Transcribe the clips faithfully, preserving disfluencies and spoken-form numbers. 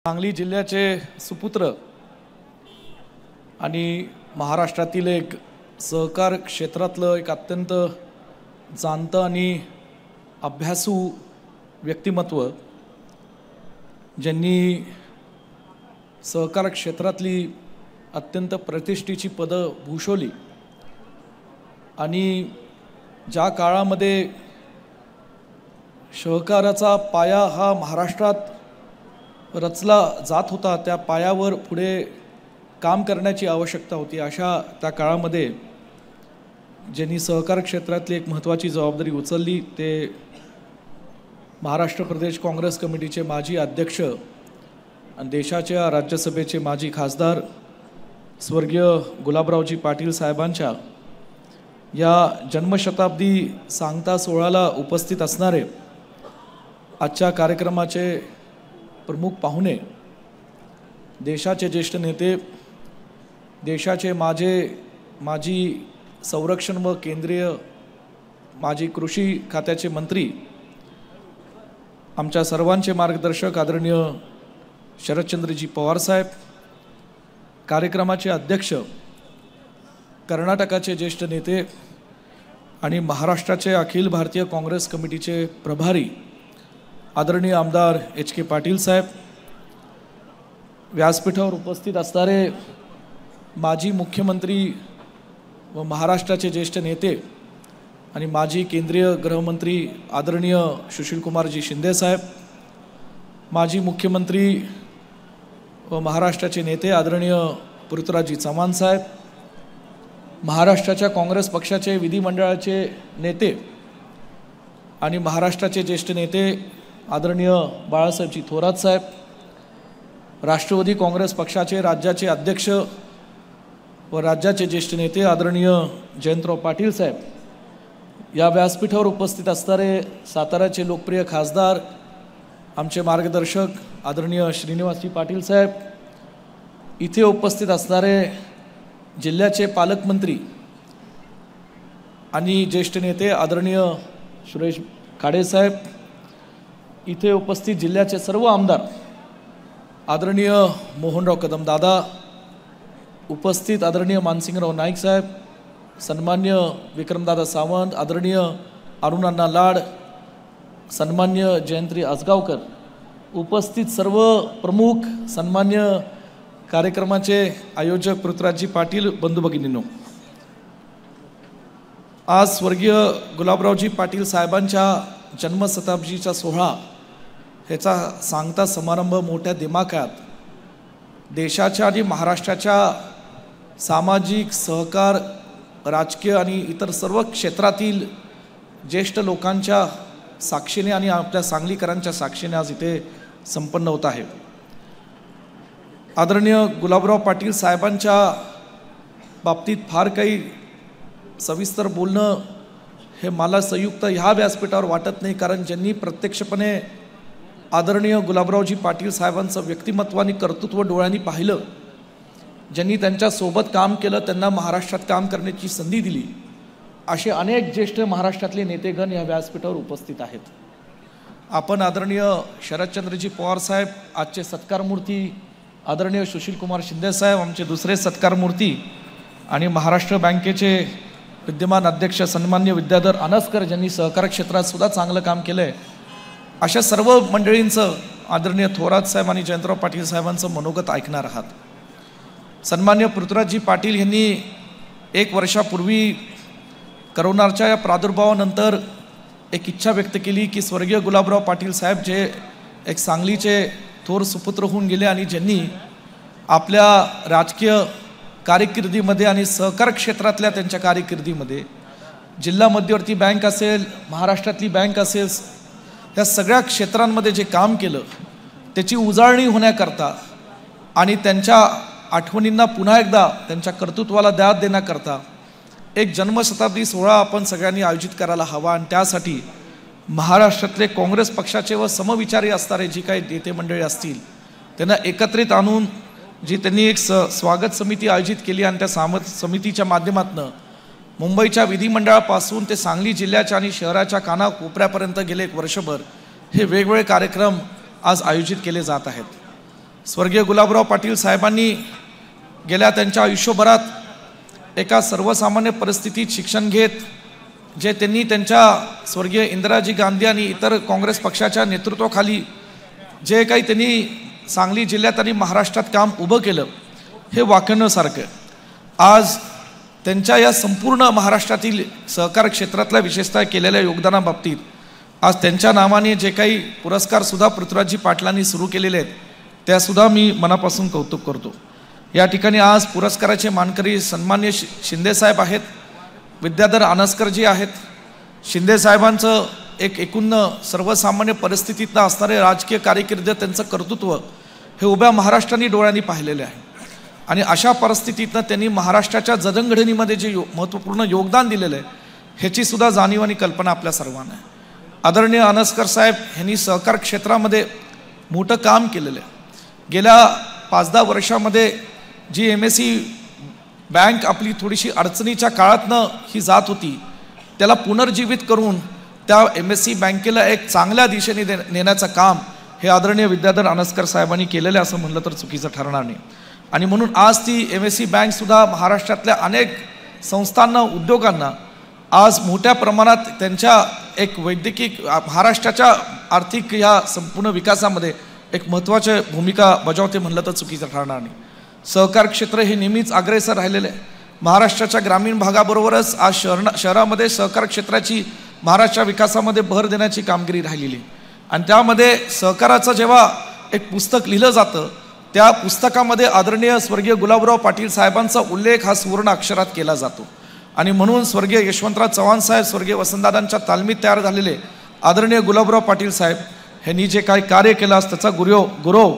सांगली जिल्ह्याचे सुपुत्र आणि महाराष्ट्रातील एक सहकार क्षेत्रातलं एक अत्यंत जाणतं आणि अभ्यासू व्यक्तिमत्व, ज्यांनी सहकार क्षेत्रातली अत्यंत प्रतिष्ठेची पदं भूषवली आणि ज्या काळामध्ये सहकाराचा पाया हा महाराष्ट्रात रचला जात होता, त्या पायावर पुढे काम करण्याची आवश्यकता होती. अशा त्या काळामध्ये ज्यांनी सहकार क्षेत्रातली एक महत्त्वाची जबाबदारी उचलली ते महाराष्ट्र प्रदेश काँग्रेस कमिटीचे माजी अध्यक्ष आणि देशाच्या राज्यसभेचे माजी खासदार स्वर्गीय गुलाबरावजी पाटील साहेबांच्या या जन्मशताब्दी सांगता सोहळ्याला उपस्थित असणारे आजच्या कार्यक्रमाचे प्रमुख पाहुणे, देशाचे ज्येष्ठ नेते, देशाचे माझे माजी संरक्षण व केंद्रीय माजी कृषी खात्याचे मंत्री, आमच्या सर्वांचे मार्गदर्शक आदरणीय शरदचंद्रजी पवार साहेब, कार्यक्रमाचे अध्यक्ष, कर्नाटकाचे ज्येष्ठ नेते आणि महाराष्ट्राचे अखिल भारतीय काँग्रेस कमिटीचे प्रभारी आदरणीय आमदार एच के पाटील साहेब, व्यासपीठावर उपस्थित असणारे माजी मुख्यमंत्री व महाराष्ट्राचे ज्येष्ठ नेते आणि माजी केंद्रीय गृहमंत्री आदरणीय सुशीलकुमारजी शिंदे साहेब, माजी मुख्यमंत्री व महाराष्ट्राचे नेते आदरणीय पृथ्वीराजजी चव्हाण साहेब, महाराष्ट्राच्या काँग्रेस पक्षाचे विधिमंडळाचे नेते आणि महाराष्ट्राचे ज्येष्ठ नेते आदरणीय बाळासाहेबजी थोरात साहेब, राष्ट्रवादी काँग्रेस पक्षाचे राज्याचे अध्यक्ष व राज्याचे ज्येष्ठ नेते आदरणीय जयंतराव पाटील साहेब, या व्यासपीठावर उपस्थित असणारे साताऱ्याचे लोकप्रिय खासदार आमचे मार्गदर्शक आदरणीय श्रीनिवासजी पाटील साहेब, इथे उपस्थित असणारे जिल्ह्याचे पालकमंत्री आणि ज्येष्ठ नेते आदरणीय सुरेश खाडे साहेब, इथे उपस्थित जिल्ह्याचे सर्व आमदार आदरणीय मोहनराव कदम दादा, उपस्थित आदरणीय मानसिंगराव नाईक साहेब, सन्मान्य विक्रमदादा सावंत, आदरणीय अरुणांना लाड, सन्मान्य जयंत्री आसगावकर, उपस्थित सर्व प्रमुख, सन्मान्य कार्यक्रमाचे आयोजक पृथ्वीराजजी पाटील, बंधू भगिनींनो, आज स्वर्गीय गुलाबरावजी पाटील साहेबांच्या जन्मशताब्दीचा सोहळा ह्याचा सांगता समारंभ मोठ्या दिमाखात देशाच्या आणि महाराष्ट्राच्या सामाजिक, सहकार, राजकीय आणि इतर सर्व क्षेत्रातील ज्येष्ठ लोकांच्या साक्षीने आणि आपल्या सांगलीकरांच्या साक्षीने आज इथे संपन्न होत आहे. आदरणीय गुलाबराव पाटील साहेबांच्या बाबतीत फार काही सविस्तर बोलणं हे मला संयुक्त ह्या व्यासपीठावर वाटत नाही, कारण ज्यांनी प्रत्यक्षपणे आदरणीय गुलाबरावजी पाटील साहेबांचं व्यक्तिमत्व आणि कर्तृत्व डोळ्यांनी पाहिलं, ज्यांनी त्यांच्यासोबत काम केलं, त्यांना महाराष्ट्रात काम करण्याची संधी दिली, असे अनेक ज्येष्ठ महाराष्ट्रातले नेतेगण या व्यासपीठावर उपस्थित आहेत. आपण आदरणीय शरदचंद्रजी पवार साहेब, आजचे सत्कारमूर्ती आदरणीय सुशीलकुमार शिंदे साहेब, आमचे दुसरे सत्कारमूर्ती आणि महाराष्ट्र बँकेचे विद्यमान अध्यक्ष सन्मान्य विद्याधर अनसकर, ज्यांनी सहकार क्षेत्रात सुद्धा चांगलं काम केलं आहे, अशा सर्व मंडळींचं आदरणीय थोरात साहेब आणि जयंतराव पाटील साहेबांचं मनोगत ऐकणार आहात. सन्मान्य पृथ्वीराजजी पाटील यांनी एक वर्षापूर्वी करोनाच्या या प्रादुर्भावानंतर एक इच्छा व्यक्त केली की स्वर्गीय गुलाबराव पाटील साहेब जे एक सांगलीचे थोर सुपुत्र होऊन गेले आणि ज्यांनी आपल्या राजकीय कारकिर्दीमध्ये आणि सहकार क्षेत्रातल्या त्यांच्या कारकिर्दीमध्ये जिल्हा मध्यवर्ती बँक असेल, महाराष्ट्रातली बँक असेल, या सगळ्या क्षेत्रांमध्ये जे काम केलं त्याची उजाळणी होण्याकरता आणि त्यांच्या आठवणींना पुन्हा एकदा त्यांच्या कर्तृत्वाला दाद देण्याकरता एक जन्मशताब्दी सोहळा आपण सगळ्यांनी आयोजित करायला हवा. आणि त्यासाठी महाराष्ट्रातले काँग्रेस पक्षाचे व समविचारी असणारे जी काही नेते मंडळी असतील त्यांना एकत्रित आणून जी त्यांनी एक स स्वागत समिती आयोजित केली आणि त्या सामत समितीच्या माध्यमातून मुंबईच्या विधिमंडळापासून ते सांगली जिल्ह्याच्या आणि शहराच्या कानाकोपऱ्यापर्यंत गेले एक वर्षभर हे वेगवेगळे कार्यक्रम आज आयोजित केले जात आहेत. स्वर्गीय गुलाबराव पाटील साहेबांनी गेल्या त्यांच्या आयुष्यभरात एका सर्वसामान्य परिस्थितीत शिक्षण घेत जे त्यांनी त्यांच्या स्वर्गीय इंदिराजी गांधी आणि इतर काँग्रेस पक्षाच्या नेतृत्वाखाली जे काही त्यांनी सांगली जिल्ह्यात आणि महाराष्ट्रात काम उभं केलं हे वाखाणण्यासारखं. आज त्यांच्या या संपूर्ण महाराष्ट्रातील सहकार क्षेत्रातल्या विशेषतः केलेल्या योगदानाबाबतीत आज त्यांच्या नावाने जे काही पुरस्कारसुद्धा पृथ्वीराजजी पाटलांनी सुरू केलेले आहेत त्यासुद्धा मी मनापासून कौतुक करतो. या ठिकाणी आज पुरस्काराचे मानकरी सन्मान्य शि शिंदेसाहेब आहेत, विद्याधर आनसकरजी आहेत. शिंदेसाहेबांचं एक एकूण सर्वसामान्य परिस्थितीतनं असणारे राजकीय कारकीर्द त्यांचं कर्तृत्व हे उभ्या महाराष्ट्राने डोळ्यांनी पाहिलेले आहे आणि अशा परिस्थितीतनं त्यांनी महाराष्ट्राच्या जडणघडणीमध्ये जे यो महत्त्वपूर्ण योगदान दिलेलं आहे ह्याचीसुद्धा जाणीव आणि कल्पना आपल्या सर्वांना आहे. आदरणीय आनसकर साहेब यांनी सहकार क्षेत्रामध्ये मोठं काम केलेलं आहे. गेल्या पाच दहा वर्षामध्ये G M S C bank आपली थोडीशी अडचणीच्या काळातनं ही जात होती त्याला पुनर्जीवित करून त्या एम एस सी बँकेला एक चांगल्या दिशेने दे नेण्याचं काम हे आदरणीय विद्याधर आनसकर साहेबांनी केलेलं आहे असं म्हणलं तर चुकीचं ठरणार नाही. आणि म्हणून आज ती एम एस सी बँकसुद्धा महाराष्ट्रातल्या अनेक संस्थांना उद्योगांना आज मोठ्या प्रमाणात त्यांच्या एक वैद्यकीय महाराष्ट्राच्या आर्थिक ह्या संपूर्ण विकासामध्ये एक महत्त्वाची भूमिका बजावते म्हणलं तर चुकीचं ठरणार नाही. सहकार क्षेत्र हे नेहमीच अग्रेसर राहिलेलं आहे. महाराष्ट्राच्या ग्रामीण भागाबरोबरच आज शहर शहरामध्ये सहकार क्षेत्राची महाराष्ट्र विकासामध्ये भर देण्याची कामगिरी राहिलेली आहे. आणि त्यामध्ये सहकाराचं जेव्हा एक पुस्तक लिहिलं जातं त्या पुस्तकामध्ये आदरणीय स्वर्गीय गुलाबराव पाटील साहेबांचा उल्लेख हा सुवर्ण अक्षरात केला जातो. आणि म्हणून स्वर्गीय यशवंतराव चव्हाण साहेब, स्वर्गीय वसंतदादांच्या तालमीत तयार झालेले आदरणीय गुलाबराव पाटील साहेब यांनी जे काही कार्य केलं असं त्याचा गुरव गुरव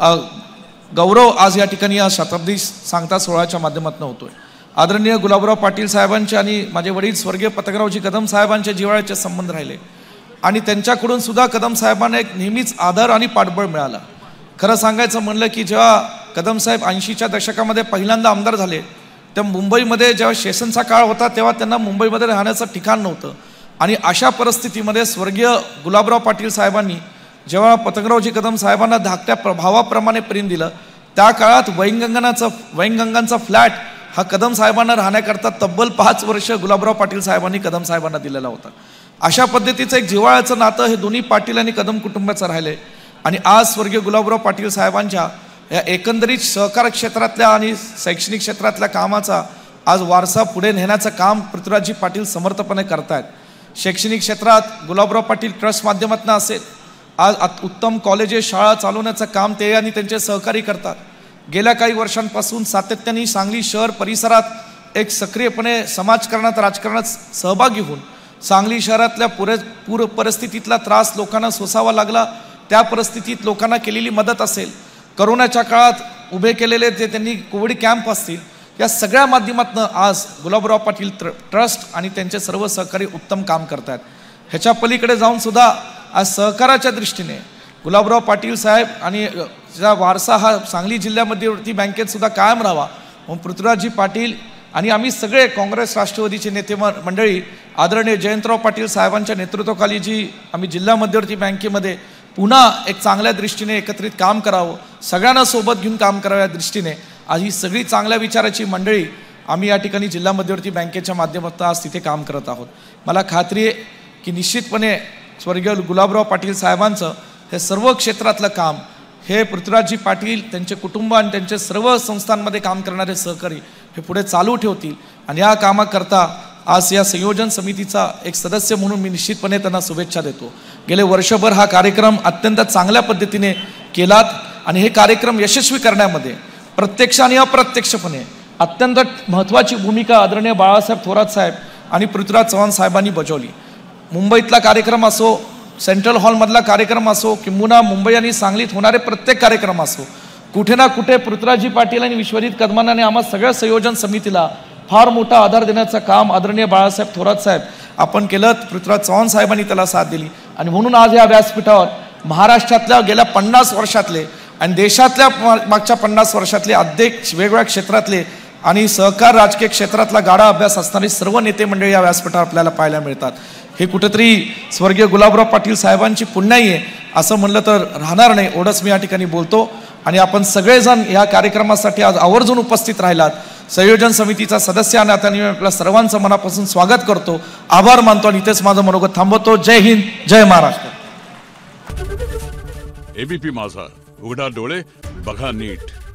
गौरव आज या ठिकाणी या शताब्दी सांगता सोहळ्याच्या माध्यमातून होतोय. आदरणीय गुलाबराव पाटील साहेबांचे आणि माझे वडील स्वर्गीय पतंगरावजी कदम साहेबांचे जिव्हाळ्याचे संबंध राहिले आणि त्यांच्याकडून सुद्धा कदम साहेबांना एक नेहमीच आदर आणि पाठबळ मिळाला. खरं सांगायचं म्हणलं की जेव्हा कदम साहेब ऐंशीच्या दशकामध्ये पहिल्यांदा आमदार झाले तेव्हा मुंबईमध्ये जेव्हा सेशनचा काळ होता तेव्हा त्यांना मुंबईमध्ये राहण्याचं ठिकाण नव्हतं आणि अशा परिस्थितीमध्ये स्वर्गीय गुलाबराव पाटील साहेबांनी जेव्हा पतंगरावजी कदम साहेबांना धाकट्या प्रभावाप्रमाणे प्रेम दिलं त्या काळात वैनगंगाचं वैनगंगांचा फ्लॅट हा कदम साहेबांना राहण्याकरता तब्बल पाच वर्ष गुलाबराव पाटील साहेबांनी कदम साहेबांना दिलेला होता. अशा पद्धतीचं एक जिव्हाळ्याचं नातं हे दोन्ही पाटील आणि कदम कुटुंबाचं राहिले आणि आज स्वर्गीय गुलाबराव पाटील साहेबांच्या या एकंदरीत सहकार क्षेत्रातल्या आणि शैक्षणिक क्षेत्रातल्या कामाचा आज वारसा पुढे नेण्याचं काम पृथ्वीराजजी पाटील समर्थपणे करतायत. शैक्षणिक क्षेत्रात गुलाबराव पाटील ट्रस्ट माध्यमातून असेल आज उत्तम कॉलेजेस शाळा चालवण्याचं काम ते आणि त्यांचे सहकारी करतात. गेल्या काही वर्षांपासून सातत्याने सांगली शहर परिसरात एक सक्रियपणे समाजकारणात राजकारणात सहभागी होऊन सांगली शहरातल्या पुरे पूर परिस्थितीतला त्रास लोकांना सोसावा लागला त्या परिस्थितीत लोकांना केलेली मदत असेल, करोनाच्या काळात उभे केलेले जे त्यांनी कोविड कॅम्प असतील या सगळ्या माध्यमातून आज गुलाबराव पाटील ट्र ट्रस्ट आणि त्यांचे सर्व सहकारी उत्तम काम करत आहेत. ह्याच्या पलीकडे जाऊन सुद्धा आज सहकाराच्या दृष्टीने गुलाबराव पाटील साहेब आणि ज्या वारसा हा सांगली जिल्ह्यामध्ये बँकेत सुद्धा कायम राहावा म्हणून पृथ्वीराजजी पाटील आणि आम्ही सगळे काँग्रेस राष्ट्रवादीचे नेते मंडळी आदरणीय जयंतराव पाटील साहेबांच्या नेतृत्वाखाली जी आम्ही जिल्हा मध्यवर्ती बँकेमध्ये पुन्हा एक चांगल्या दृष्टीने एकत्रित काम करावं, सगळ्यांना सोबत घेऊन काम करावं या दृष्टीने आज ही सगळी चांगल्या विचाराची मंडळी आम्ही या ठिकाणी जिल्हा मध्यवर्ती बँकेच्या माध्यमातून आज तिथे काम करत आहोत. मला खात्री आहे की निश्चितपणे स्वर्गीय गुलाबराव पाटील साहेबांचं हे सर्व क्षेत्रातलं काम हे पृथ्वीराजजी पाटील त्यांचे कुटुंब आणि त्यांचे सर्व संस्थांमध्ये काम करणारे सहकारी हे पुढे चालू ठेवतील आणि या कामाकरता आज या संयोजन समितीचा एक सदस्य म्हणून मी निश्चितपणे त्यांना शुभेच्छा देतो. गेले वर्षभर हा कार्यक्रम अत्यंत चांगल्या पद्धतीने केलात आणि हे कार्यक्रम यशस्वी करण्यामध्ये प्रत्यक्ष आणि अप्रत्यक्षपणे अत्यंत महत्त्वाची भूमिका आदरणीय बाळासाहेब थोरात साहेब आणि पृथ्वीराज चव्हाण साहेबांनी बजावली. मुंबईतला कार्यक्रम असो, सेंट्रल हॉलमधला कार्यक्रम असो, किंबहुना मुंबई आणि सांगलीत होणारे प्रत्येक कार्यक्रम असो, कुठे ना कुठे पृथ्वीराजजी पाटील आणि विश्वजित कदमांनी आम्हा सगळ्या संयोजन समितीला फार मोठा आधार देण्याचं काम आदरणीय बाळासाहेब थोरात साहेब आपण केलं. पृथ्वीराज चव्हाण साहेबांनी त्याला साथ दिली आणि म्हणून आज या व्यासपीठावर महाराष्ट्रातल्या गेल्या पन्नास वर्षातले आणि देशातल्या मागच्या पन्नास वर्षातले अध्यक्ष वेगवेगळ्या क्षेत्रातले आणि सहकार राजकीय क्षेत्रातला गाढा अभ्यास असणारे सर्व नेते मंडळी या व्यासपीठावर आपल्याला पाहायला मिळतात. हे कुठेतरी स्वर्गीय गुलाबराव पाटील साहेबांची पुण्याई आहे असं म्हणलं तर राहणार नाही, एवढंच मी या ठिकाणी बोलतो. आणि आपण सगळेजण या कार्यक्रमासाठी आज आवर्जून उपस्थित राहिलात. संयोजन समितीचा सदस्य आणि आता मी आपल्या सर्वांचं मनापासून स्वागत करतो, आभार मानतो आणि इथेच माझं मनोगत थांबवतो. जय हिंद, जय महाराष्ट्र. एबीपी माझा, उघडा डोळे बघा नीट.